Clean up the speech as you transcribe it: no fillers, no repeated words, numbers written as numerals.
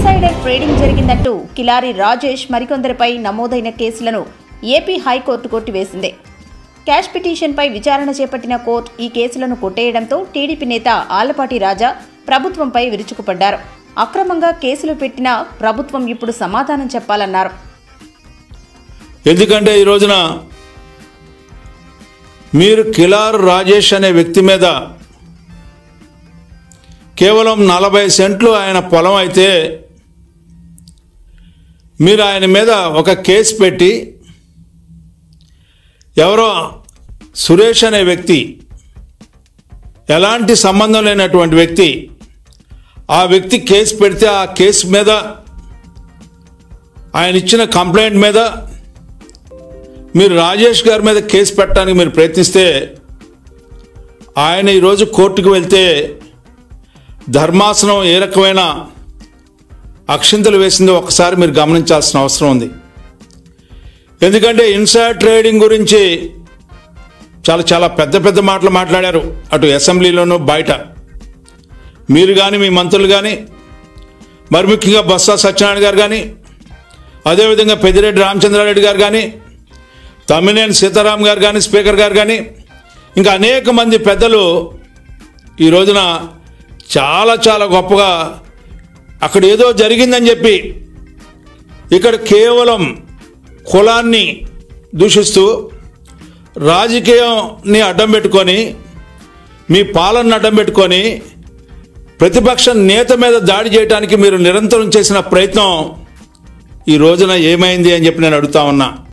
Insider trading జరిగిందంటూ కిలారి రాజేష్ మరికొందరిపై నమోదైన కేసులను ఏపీ హైకోర్టు కొట్టివేసింది. క్యాష్ పిటిషన్పై విచారణ చేపట్టిన కోర్టు ఈ కేసులను కొట్టేయడంతో టీడీపీ నేత ఆలపాటి రాజా ప్రభుత్వంపై విరుచుకుపడ్డారు. అక్రమంగా కేసులు పెట్టిన ప్రభుత్వం ఇప్పుడు సమాధానం చెప్పాలన్నారు. ఎందుకంటే ఈ రోజున మీరు కిలారి రాజేష్ అనే వ్యక్తి మీద కేవలం 40 సెంట్లు ఆయన పొలం అయితే మీరు ఆయన మీద ఒక కేసు పెట్టి ఎవరో సురేష్ అనే వ్యక్తి ఎలాంటి సంబంధం లేనటువంటి వ్యక్తి ఆ వ్యక్తి కేసు పెడితే ఆ కేసు మీద ఆయన ఇచ్చిన కంప్లైంట్ మీద మీరు రాజేష్ గారి మీద కేసు పెట్టడానికి మీరు ప్రయత్నిస్తే ఆయన ఈరోజు కోర్టుకు వెళ్తే ధర్మాసనం ఏ రకమైన అక్షింతలు వేసిందో ఒకసారి మీరు గమనించాల్సిన అవసరం ఉంది. ఎందుకంటే ఇన్సైడ్ ట్రేడింగ్ గురించి చాలా పెద్ద మాటలు మాట్లాడారు. అటు అసెంబ్లీలోనూ బయట మీరు కానీ మీ మంత్రులు కానీ మరి ముఖ్యంగా బొత్స సత్యనారాయణ గారు కానీ అదేవిధంగా పెద్దిరెడ్డి రామచంద్రారెడ్డి గారు కానీ తమ్మినేని సీతారాం గారు కానీ స్పీకర్ గారు కానీ ఇంకా అనేక మంది పెద్దలు ఈ రోజున చాలా గొప్పగా అక్కడ ఏదో జరిగిందని చెప్పి ఇక్కడ కేవలం కులాన్ని దూషిస్తూ రాజకీయాన్ని అడ్డం పెట్టుకొని మీ పాలనను అడ్డం పెట్టుకొని ప్రతిపక్ష నేత మీద దాడి చేయడానికి మీరు నిరంతరం చేసిన ప్రయత్నం ఈ రోజున ఏమైంది అని చెప్పి నేను అడుగుతా ఉన్నా.